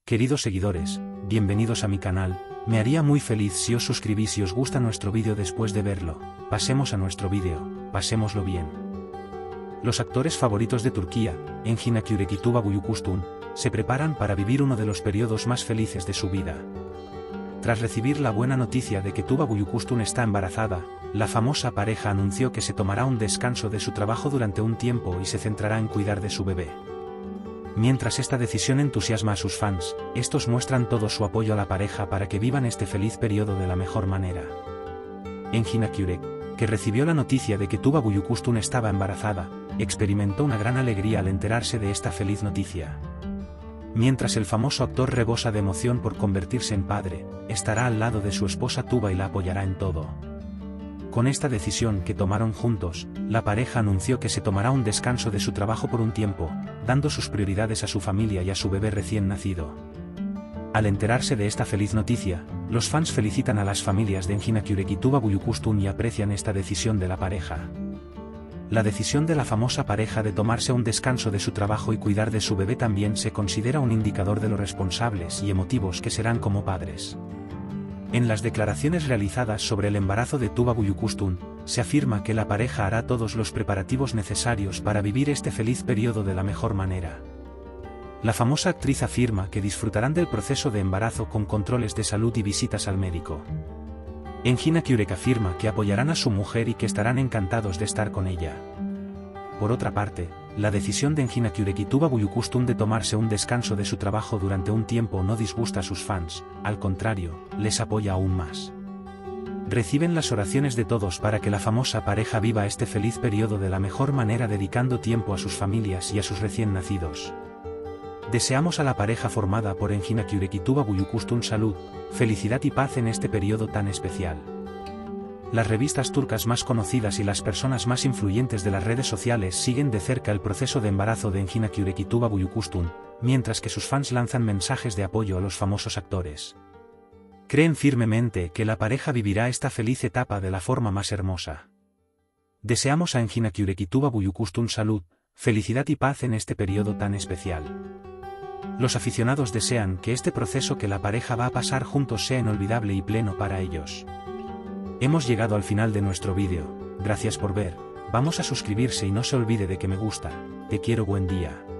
Queridos seguidores, bienvenidos a mi canal. Me haría muy feliz si os suscribís si os gusta nuestro vídeo después de verlo. Pasemos a nuestro vídeo, pasémoslo bien. Los actores favoritos de Turquía, Engin Akyürek y Tuba Büyüküstün, se preparan para vivir uno de los periodos más felices de su vida. Tras recibir la buena noticia de que Tuba Büyüküstün está embarazada, la famosa pareja anunció que se tomará un descanso de su trabajo durante un tiempo y se centrará en cuidar de su bebé. Mientras esta decisión entusiasma a sus fans, estos muestran todo su apoyo a la pareja para que vivan este feliz periodo de la mejor manera. Engin Akyürek, que recibió la noticia de que Tuba Büyüküstün estaba embarazada, experimentó una gran alegría al enterarse de esta feliz noticia. Mientras el famoso actor rebosa de emoción por convertirse en padre, estará al lado de su esposa Tuba y la apoyará en todo. Con esta decisión que tomaron juntos, la pareja anunció que se tomará un descanso de su trabajo por un tiempo, dando sus prioridades a su familia y a su bebé recién nacido. Al enterarse de esta feliz noticia, los fans felicitan a las familias de Engin Akyürek y Tuba Büyüküstün y aprecian esta decisión de la pareja. La decisión de la famosa pareja de tomarse un descanso de su trabajo y cuidar de su bebé también se considera un indicador de lo responsables y emotivos que serán como padres. En las declaraciones realizadas sobre el embarazo de Tuba Büyüküstün, se afirma que la pareja hará todos los preparativos necesarios para vivir este feliz periodo de la mejor manera. La famosa actriz afirma que disfrutarán del proceso de embarazo con controles de salud y visitas al médico. Engin Akyürek afirma que apoyarán a su mujer y que estarán encantados de estar con ella. Por otra parte, la decisión de Engin Akyürek y Tuba Büyüküstün de tomarse un descanso de su trabajo durante un tiempo no disgusta a sus fans, al contrario, les apoya aún más. Reciben las oraciones de todos para que la famosa pareja viva este feliz periodo de la mejor manera dedicando tiempo a sus familias y a sus recién nacidos. Deseamos a la pareja formada por Engin Akyürek y Tuba Büyüküstün salud, felicidad y paz en este periodo tan especial. Las revistas turcas más conocidas y las personas más influyentes de las redes sociales siguen de cerca el proceso de embarazo de Engin Akyürek y Tuba Büyüküstün, mientras que sus fans lanzan mensajes de apoyo a los famosos actores. Creen firmemente que la pareja vivirá esta feliz etapa de la forma más hermosa. Deseamos a Engin Akyürek y Tuba Büyüküstün salud, felicidad y paz en este periodo tan especial. Los aficionados desean que este proceso que la pareja va a pasar juntos sea inolvidable y pleno para ellos. Hemos llegado al final de nuestro vídeo, gracias por ver, vamos a suscribirse y no se olvide de que me gusta, te quiero, buen día.